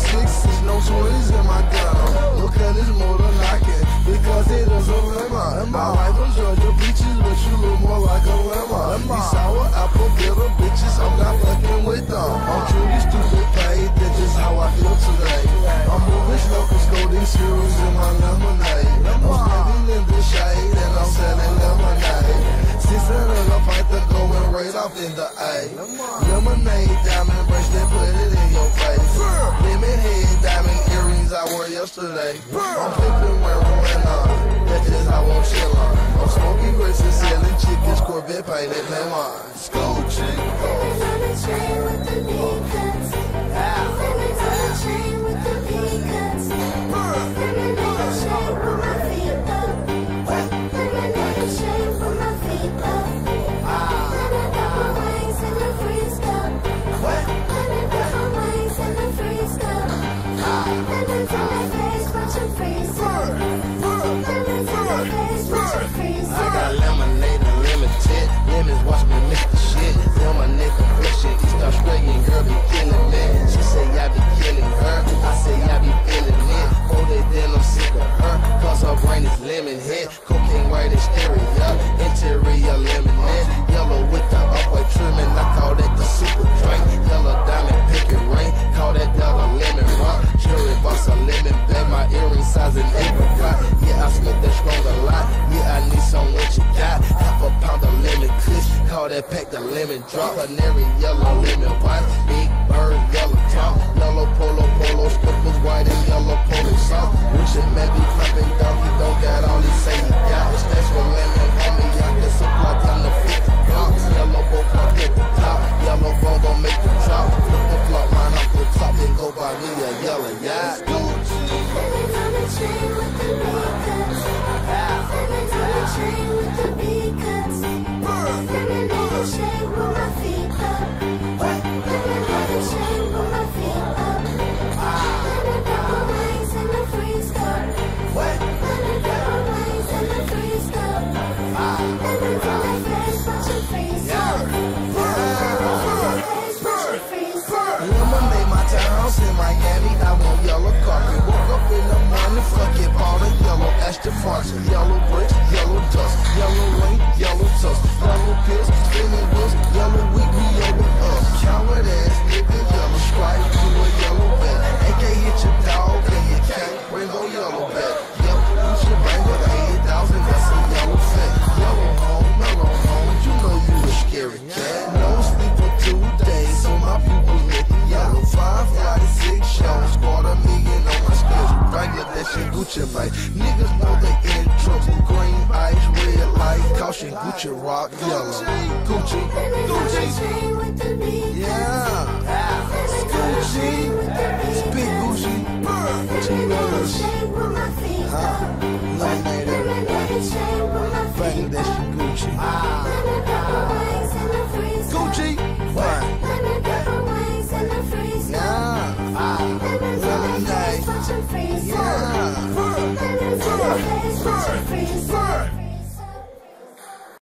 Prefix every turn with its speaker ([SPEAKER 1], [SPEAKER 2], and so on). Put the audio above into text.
[SPEAKER 1] sixes, no 20s in my gun. Look at this motor knocking, because it is a lemon. My wife from Georgia peaches, but you look more like a lemon. These sour apple bitter bitches, I'm not fucking with them. I'm truly stupid paid, that's just how I feel today. I'm moving Snookers, golden cereals in my lemonade. I'm standing in the shade and I'm selling lemonade. 600 a pint to going right off in the A. Lemonade, diamond bracelet, put it in your face. Lemon head, diamond earrings I wore yesterday. I'm flipping marijuana, that's just how I'm chillin'. I'm smoking grapes and selling chickens, Corvette painted lemon. School chick.
[SPEAKER 2] Lemons on the train with the peanuts. Lemons on the train with the peanuts. Lemonade shake with my feet up. Lemonade shake with my feet up. Lemon pepper wings in the freeze cup. Lemon pepper wings in the freeze cup. Lemons on my face, watch them freeze up. Lemons on my face, watch them freeze up.
[SPEAKER 1] I got lemonade and lemon tit. Lemons watch me mix the shit. Lemonade complexion, East Australian girl be killing me. She say I be killing her, I say I be feeling it. Oh, then I'm sick of her, cause her brain is lemon head. Cocaine white exterior, interior lemonade. Yellow with the upright trimming, I call that the super drink. Yellow diamond picket ring, call that dollar lemon rock. Cherry box a lemon bag, my earring size an apricot. Yeah, I smoke that strong a lot, yeah, I need some what you got. Half a pound of lemon kush, call that pack the lemon drop. Canary yellow lemon pie, big bird yellow top. Yellow polo, slippers white and yellow polo soft. Wishing man be clapping down, he don't got all he say he got. That's for lemon, homie, I can supply down the 50 blocks. Yellow bow park at the top, yellow bone gon' make the drop. Flip the flop, mine off the top, then go buy me a yellow yacht.
[SPEAKER 2] Lemons on the train with the peanuts. Lemons on the train with the peanuts. Lemonade shake with my feet up. Lemonade shake with my feet up. Lemon pepper wings in the freeze cup. Lemon pepper wings in the freeze cup. Lemons on my face, watch them freeze up. Lemons on my face, watch them freeze up.
[SPEAKER 1] Lemonade, my townhouse in Miami, I want yellow carpet. Woke up in the morning, fuck it, bought a yellow Aston Martin. Yellow bricks, yellow dust, yellow rain, yellow tusk, yellow pills, spinning wheels, yellow week, we yellow us. Coward ass nigga, yellow stripe, you a yellow bat. AK hit your dog and your cat, rainbow yellow bat. Yep, you should bang with 80,000, that's a yellow fat. Yellow home, mellow home, you know you a scary cat. No sleep for 2 days, so my people looking yellow. 5 Friday, 6 shows, $250,000 on my schedule. Bangladesh and Gucci bite. Niggas know they in trouble. Green ice, red light, caution, Gucci rock, yellow. Gucci, Gucci, yeah. Gucci, it's big Gucci. G-Rollers, lemonade, Bangladesh and Gucci.